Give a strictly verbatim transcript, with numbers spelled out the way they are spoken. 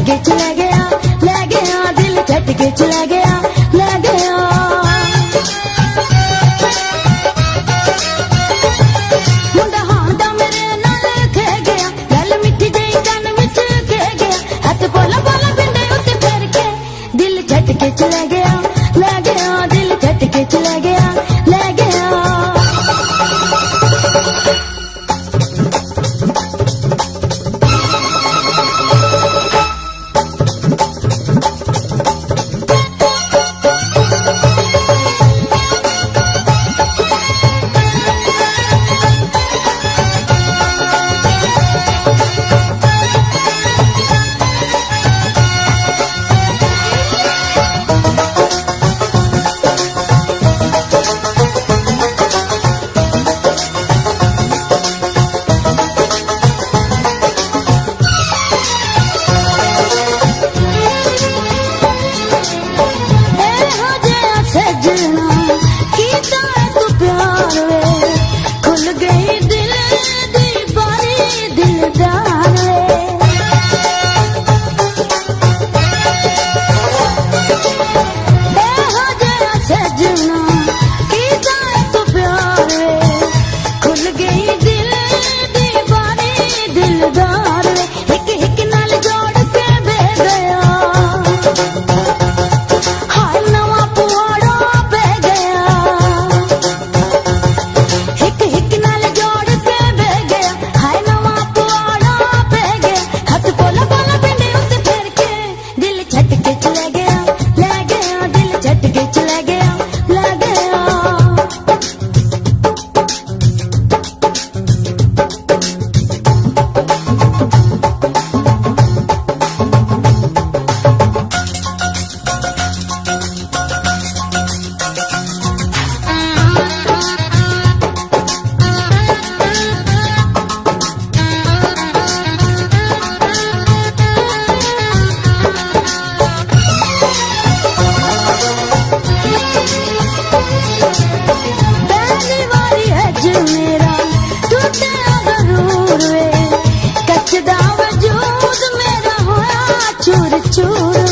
झटके च ले गया, ले गया दिल झटके च ले गया, ले गया। मुंडा हांदा मेरे नाल खे गया, गल मिठी जई कन विच खे गया, हथ बोला बोला पिंडे उत्ते फिर के दिल झटके च ले गया, ले गया दिल झटके च ले गया, ले गया। चूर चूर